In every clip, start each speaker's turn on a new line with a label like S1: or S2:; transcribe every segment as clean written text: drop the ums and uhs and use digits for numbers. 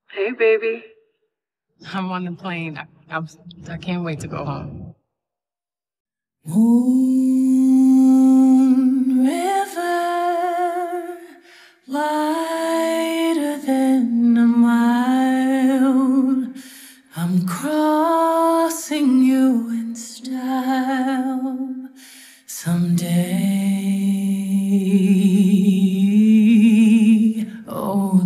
S1: Hey, baby.
S2: I'm on the plane. I can't wait to go home.
S3: Moon river, wider than a mile. I'm crossing you in style someday. Oh,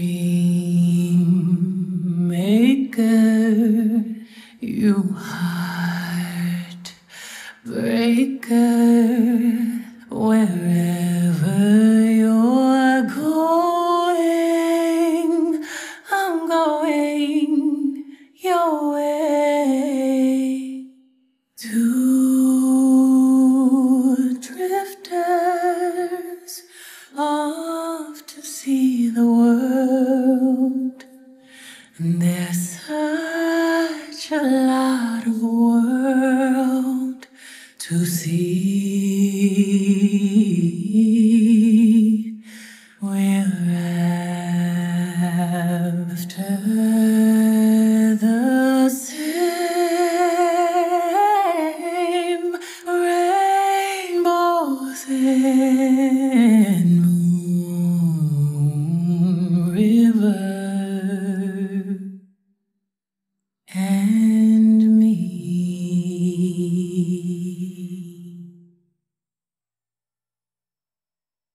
S3: dream maker, you heart breaker, wherever you're going, I'm going your way. Two drifters off to see the world, and there's